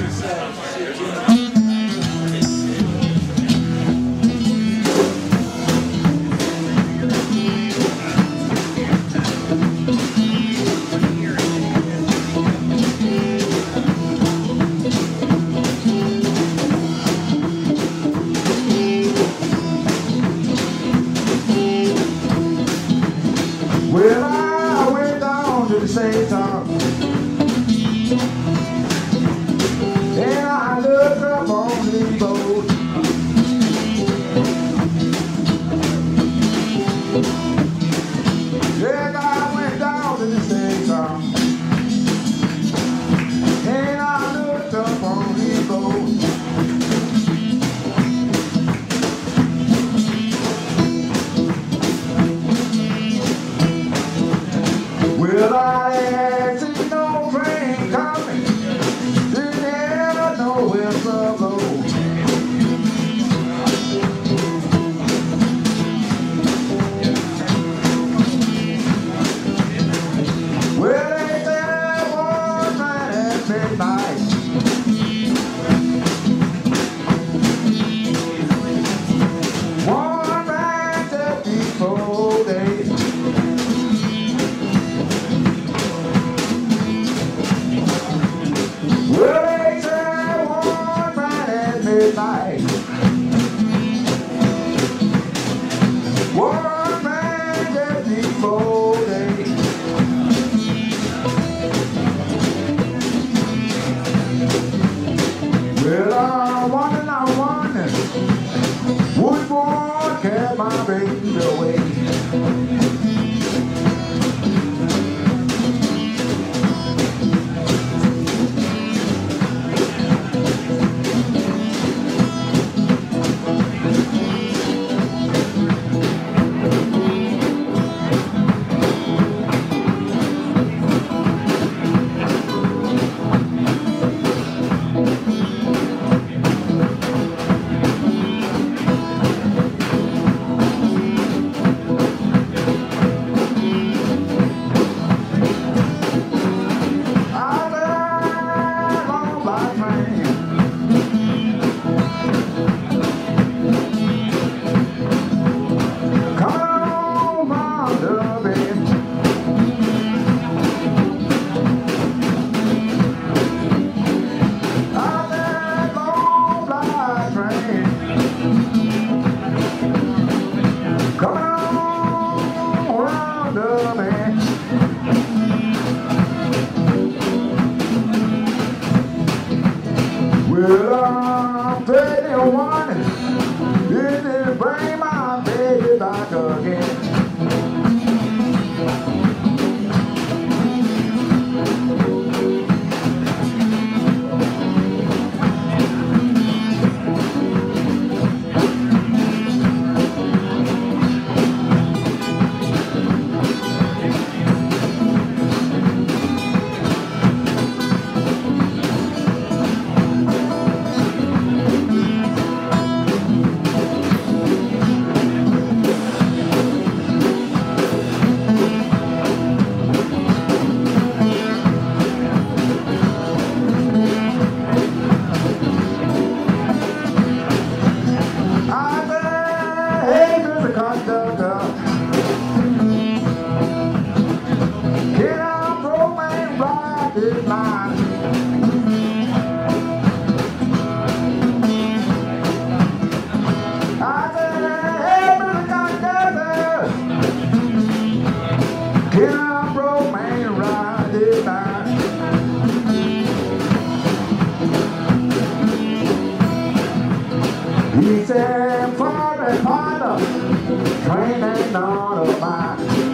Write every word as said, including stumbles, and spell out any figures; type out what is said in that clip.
Well, I went down to the same town, and I looked up on the boat. Yes, I went down to the same town, and I looked up on the boat. Well, I ain't seen no train coming, didn't ever know where to go. Well, they said one night at midnight, one night at before day. Well, they said one night at midnight, one night just before day. Well, I'm wondering, I'm wondering, which one kept my baby away? Well, I'm telling you one, it didn't bring my baby back again. This line. I said, hey, Mister Conductor, can I broke man ride this line? He said, for the partner, train ain't none of mine.